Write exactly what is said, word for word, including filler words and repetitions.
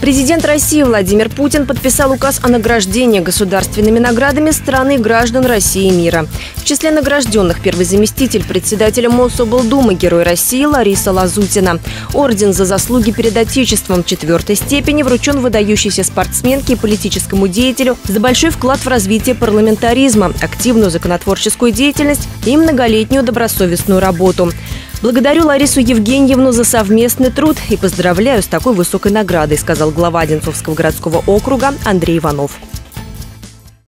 Президент России Владимир Путин подписал указ о награждении государственными наградами страны граждан России и мира. В числе награжденных первый заместитель председателя Мособлдумы, Герой России Лариса Лазутина. Орден за заслуги перед Отечеством четвертой степени вручен выдающейся спортсменке и политическому деятелю за большой вклад в развитие парламентаризма, активную законотворческую деятельность и многолетнюю добросовестную работу. Благодарю Ларису Евгеньевну за совместный труд и поздравляю с такой высокой наградой, сказал глава Одинцовского городского округа Андрей Иванов.